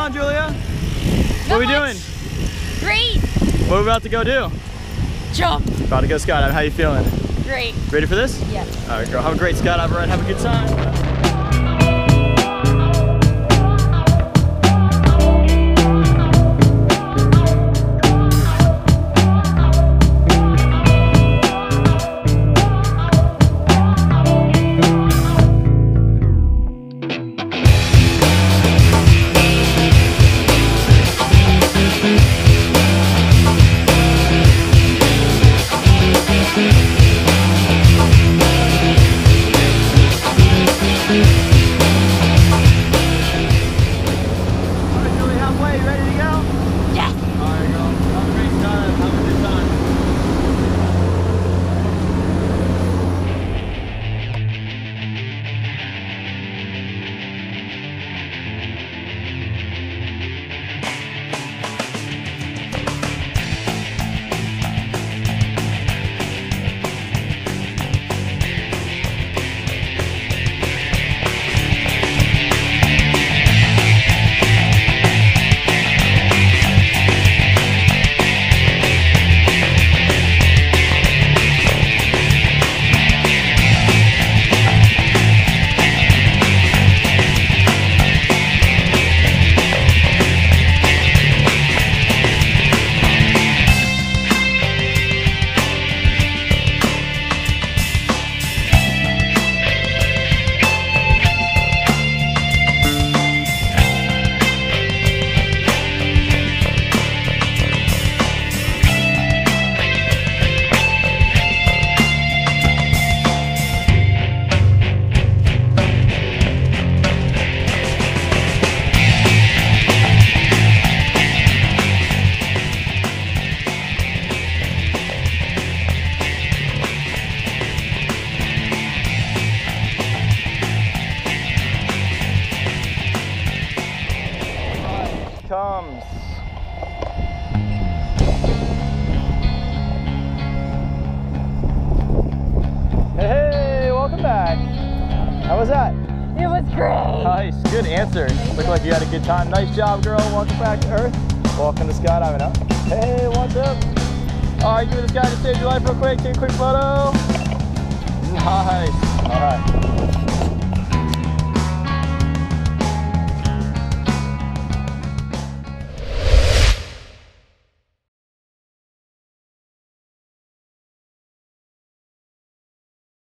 on, Julia? What are we doing? Great. What are we about to go do? Jump. About to go skydiving. How you feeling? Great. Ready for this? Yes. All right, girl. Have a great skydive ride. Have a good time. Comes. Hey, welcome back. How was that? It was great. Nice, good answer. Looked like you had a good time. Nice job, girl. Welcome back to Earth. Welcome to skydiving, huh? Hey, what's up? All right, give me this guy to save your life real quick. Take a quick photo. Nice. All right.